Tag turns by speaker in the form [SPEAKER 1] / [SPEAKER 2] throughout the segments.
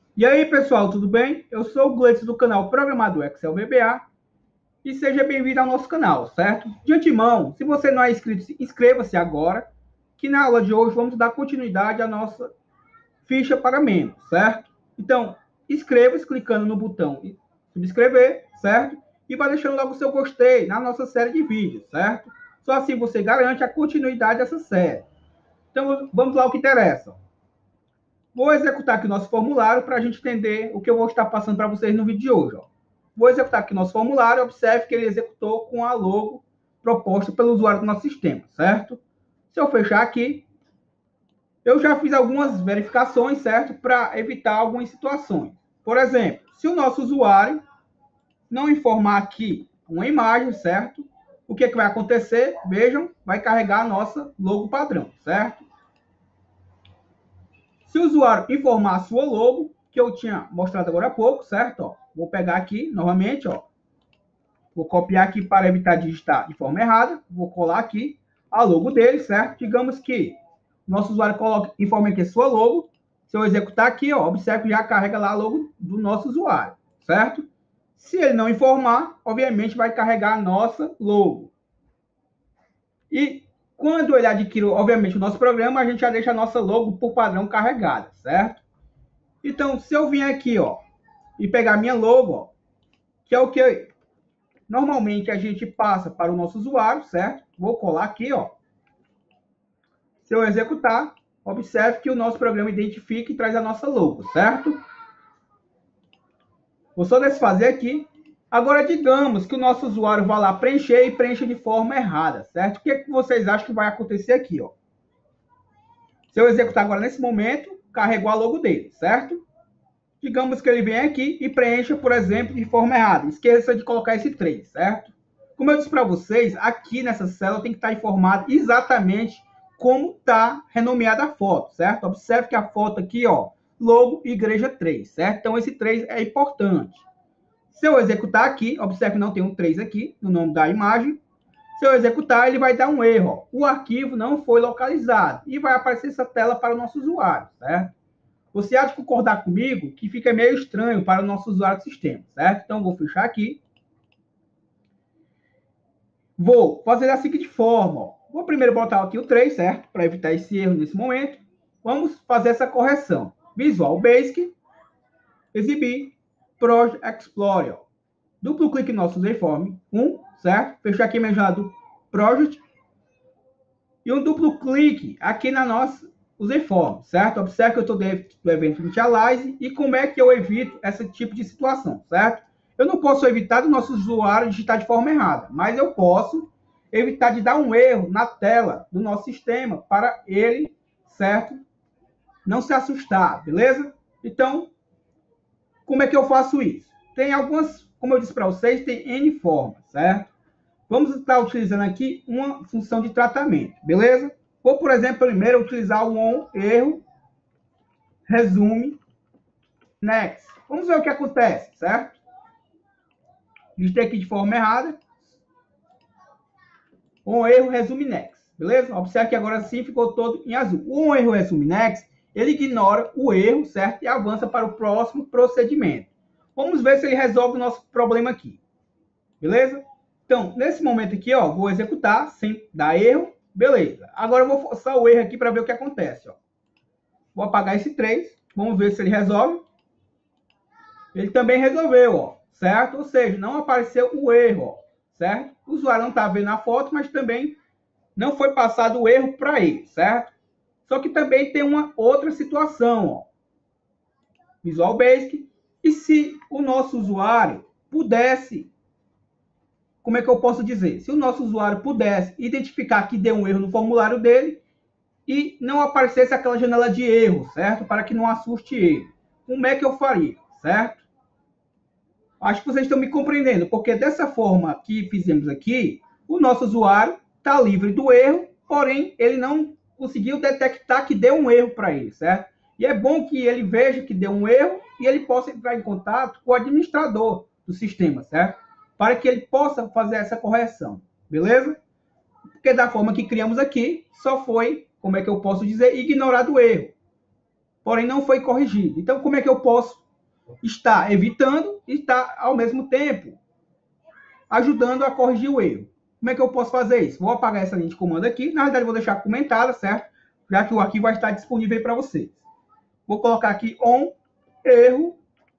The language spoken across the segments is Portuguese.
[SPEAKER 1] E aí, pessoal, tudo bem? Eu sou o Gleitson do canal Programador Excel VBA e seja bem-vindo ao nosso canal, certo? De antemão, se você não é inscrito, inscreva-se agora, que na aula de hoje vamos dar continuidade à nossa ficha para membros, certo? Então, inscreva-se clicando no botão subscrever, certo? E vai deixando logo o seu gostei na nossa série de vídeos, certo? Só assim você garante a continuidade dessa série. Então, vamos lá ao que interessa. Vou executar aqui o nosso formulário para a gente entender o que eu vou estar passando para vocês no vídeo de hoje. Ó. Vou executar aqui o nosso formulário, observe que ele executou com a logo proposta pelo usuário do nosso sistema, certo? Se eu fechar aqui, eu já fiz algumas verificações, certo? Para evitar algumas situações. Por exemplo, se o nosso usuário não informar aqui uma imagem, certo? O que vai acontecer? Vejam, vai carregar a nossa logo padrão, certo? Se o usuário informar a sua logo, que eu tinha mostrado agora há pouco, certo? Ó, vou pegar aqui novamente, ó. Vou copiar aqui para evitar digitar de forma errada. Vou colar aqui a logo dele, certo? Digamos que nosso usuário informa aqui a sua logo. Se eu executar aqui, ó, observe que já carrega lá a logo do nosso usuário, certo? Se ele não informar, obviamente vai carregar a nossa logo. E quando ele adquire, obviamente, o nosso programa, a gente já deixa a nossa logo por padrão carregada, certo? Então, se eu vim aqui, ó, e pegar minha logo, ó, que é o que normalmente a gente passa para o nosso usuário, certo? Vou colar aqui, ó. Se eu executar, observe que o nosso programa identifica e traz a nossa logo, certo? Vou só desfazer aqui. Agora, digamos que o nosso usuário vá lá preencher e preencha de forma errada, certo? O que, que vocês acham que vai acontecer aqui, ó? Se eu executar agora nesse momento, carregou a logo dele, certo? Digamos que ele vem aqui e preencha, por exemplo, de forma errada. Esqueça de colocar esse 3, certo? Como eu disse para vocês, aqui nessa célula tem que estar informado exatamente como está renomeada a foto, certo? Observe que a foto aqui, ó, logo igreja 3, certo? Então esse 3 é importante. Se eu executar aqui, observe que não tem um 3 aqui no nome da imagem. Se eu executar, ele vai dar um erro. Ó. O arquivo não foi localizado e vai aparecer essa tela para o nosso usuário, certo? Você há de concordar comigo que fica meio estranho para o nosso usuário do sistema, certo? Então, vou fechar aqui. Vou fazer da seguinte forma. Ó. Vou primeiro botar aqui o 3, certo? Para evitar esse erro nesse momento. Vamos fazer essa correção. Visual Basic, exibir, Project Explorer. Ó. Duplo clique no nosso Reform 1, certo? Fechar aqui minha janela do Project. E um duplo clique aqui na nossa userform, certo? Observe que eu estou dentro do evento Initialize e como é que eu evito esse tipo de situação, certo? Eu não posso evitar do nosso usuário digitar de forma errada, mas eu posso evitar de dar um erro na tela do nosso sistema para ele, certo? Não se assustar, beleza? Então, como é que eu faço isso? Tem algumas, como eu disse para vocês, tem N formas, certo? Vamos estar utilizando aqui uma função de tratamento, beleza? Vou, por exemplo, primeiro utilizar o on erro resume next. Vamos ver o que acontece, certo? Digitei aqui de forma errada. On erro resume next, beleza? Observe que agora sim ficou todo em azul. O on erro resume next, ele ignora o erro, certo? E avança para o próximo procedimento. Vamos ver se ele resolve o nosso problema aqui, beleza? Então, nesse momento aqui, ó, vou executar sem dar erro. Beleza. Agora eu vou forçar o erro aqui para ver o que acontece. Ó. Vou apagar esse 3. Vamos ver se ele resolve. Ele também resolveu, ó, certo? Ou seja, não apareceu o erro, ó, certo? O usuário não está vendo a foto, mas também não foi passado o erro para ele, certo? Só que também tem uma outra situação, ó. Visual Basic. E se o nosso usuário pudesse, como é que eu posso dizer? Se o nosso usuário pudesse identificar que deu um erro no formulário dele e não aparecesse aquela janela de erro, certo? Para que não assuste ele. Como é que eu faria, certo? Acho que vocês estão me compreendendo, porque dessa forma que fizemos aqui, o nosso usuário está livre do erro, porém ele não conseguiu detectar que deu um erro para ele, certo? E é bom que ele veja que deu um erro e ele possa entrar em contato com o administrador do sistema, certo? Para que ele possa fazer essa correção, beleza? Porque da forma que criamos aqui, só foi, como é que eu posso dizer, ignorado o erro. Porém, não foi corrigido. Então, como é que eu posso está evitando e está, ao mesmo tempo, ajudando a corrigir o erro. Como é que eu posso fazer isso? Vou apagar essa linha de comando aqui. Na verdade, vou deixar comentada, certo? Já que o arquivo vai estar disponível para vocês. Vou colocar aqui on, erro,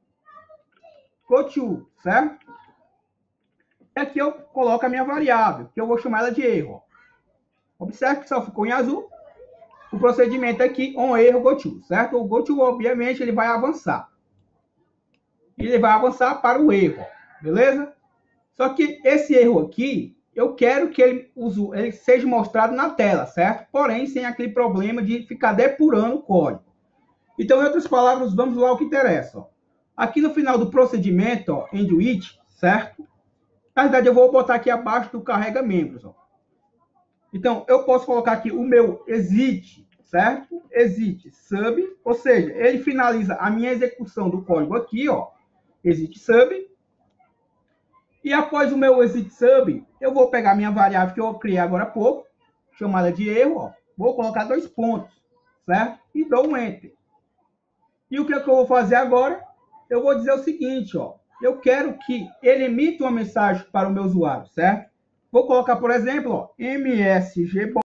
[SPEAKER 1] goto, certo? E aqui eu coloco a minha variável, que eu vou chamar ela de erro. Observe que só ficou em azul. O procedimento aqui, on, erro, goto, certo? O goto, obviamente, ele vai avançar. Ele vai avançar para o erro, beleza? Só que esse erro aqui, eu quero que ele seja mostrado na tela, certo? Porém, sem aquele problema de ficar depurando o código. Então, em outras palavras, vamos lá ao que interessa. Ó. Aqui no final do procedimento, ó, end with, certo? Na verdade, eu vou botar aqui abaixo do carrega membros. Ó. Então, eu posso colocar aqui o meu exit, certo? Exit sub, ou seja, ele finaliza a minha execução do código aqui, ó, exit sub. E após o meu exit sub, eu vou pegar minha variável que eu criei agora há pouco, chamada de erro, ó, vou colocar 2 pontos, certo? E dou um enter. E o que eu vou fazer agora? Eu vou dizer o seguinte, ó, eu quero que ele emita uma mensagem para o meu usuário, certo? Vou colocar, por exemplo, ó, msgbox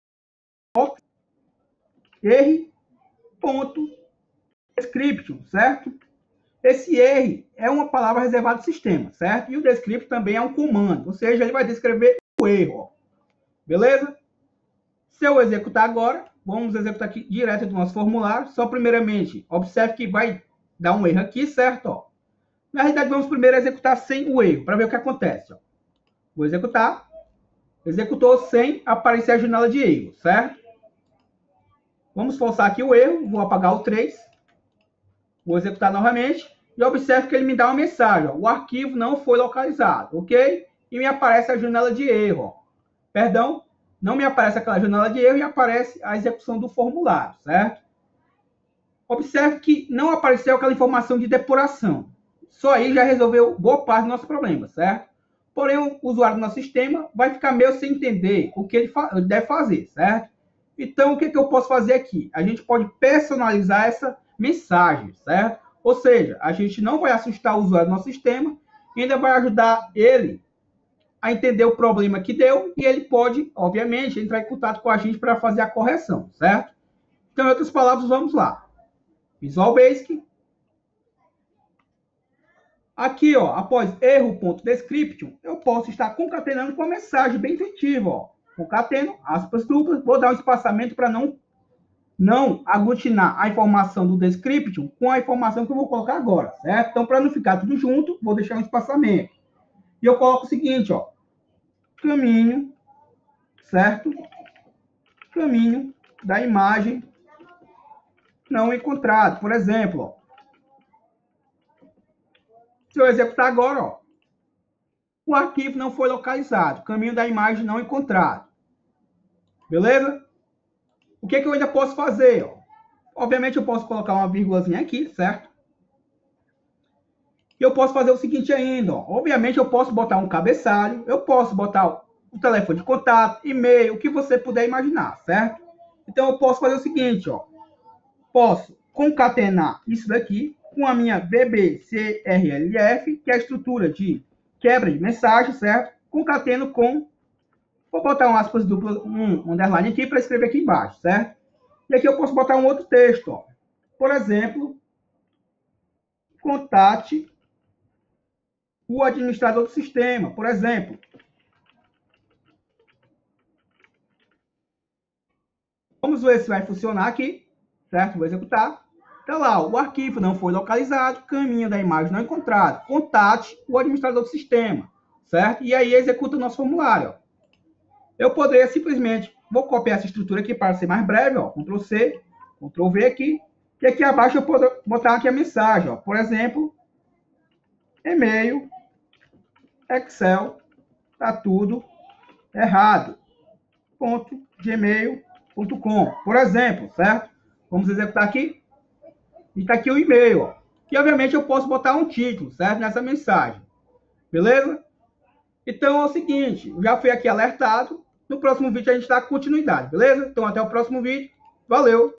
[SPEAKER 1] r.description, certo? Esse R é uma palavra reservada do sistema, certo? E o description também é um comando, ou seja, ele vai descrever o erro, ó. Beleza? Se eu executar agora, vamos executar aqui direto do nosso formulário. Só primeiramente, observe que vai dar um erro aqui, certo? Ó. Na realidade, vamos primeiro executar sem o erro, para ver o que acontece. Ó. Vou executar. Executou sem aparecer a janela de erro, certo? Vamos forçar aqui o erro, vou apagar o 3. Vou executar novamente. E observe que ele me dá uma mensagem. Ó. O arquivo não foi localizado, ok? E me aparece a janela de erro. Ó. Perdão, não me aparece aquela janela de erro e aparece a execução do formulário, certo? Observe que não apareceu aquela informação de depuração. Só aí já resolveu boa parte do nosso problema, certo? Porém, o usuário do nosso sistema vai ficar meio sem entender o que ele deve fazer, certo? Então, o que eu posso fazer aqui? A gente pode personalizar essa mensagem, certo? Ou seja, a gente não vai assustar o usuário do nosso sistema, ainda vai ajudar ele a entender o problema que deu e ele pode, obviamente, entrar em contato com a gente para fazer a correção, certo? Então, em outras palavras, vamos lá. Visual Basic. Aqui, ó, após erro.description, eu posso estar concatenando com a mensagem bem intuitiva, ó. Concateno, aspas duplas, vou dar um espaçamento para não aglutinar a informação do description com a informação que eu vou colocar agora, certo? Então, para não ficar tudo junto, vou deixar um espaçamento. E eu coloco o seguinte, ó, caminho, certo? Caminho da imagem não encontrado. Por exemplo, ó, se eu executar agora, ó, o arquivo não foi localizado, caminho da imagem não encontrado. Beleza? O que eu ainda posso fazer? Ó? Obviamente, eu posso colocar uma vírgulazinha aqui, certo? E eu posso fazer o seguinte ainda. Ó. Obviamente, eu posso botar um cabeçalho, eu posso botar o telefone de contato, e-mail, o que você puder imaginar, certo? Então, eu posso fazer o seguinte, ó. Posso concatenar isso daqui com a minha VBCRLF, que é a estrutura de quebra de mensagem, certo? Concateno com... Vou botar um aspas duplo, um underline aqui para escrever aqui embaixo, certo? E aqui eu posso botar um outro texto, ó. Por exemplo, contate o administrador do sistema, por exemplo. Vamos ver se vai funcionar aqui, certo? Vou executar. Então lá, o arquivo não foi localizado, caminho da imagem não encontrado. Contate o administrador do sistema, certo? E aí executa o nosso formulário, ó. Eu poderia simplesmente, vou copiar essa estrutura aqui para ser mais breve, ó, Ctrl C, Ctrl V aqui, e aqui abaixo eu posso botar aqui a mensagem, ó, por exemplo, e-mail, Excel, tá tudo errado, .gmail.com, por exemplo, certo? Vamos executar aqui, e tá aqui o e-mail, ó, e obviamente eu posso botar um título, certo, nessa mensagem, beleza? Então é o seguinte, já fui aqui alertado. No próximo vídeo a gente dá continuidade, beleza? Então até o próximo vídeo. Valeu!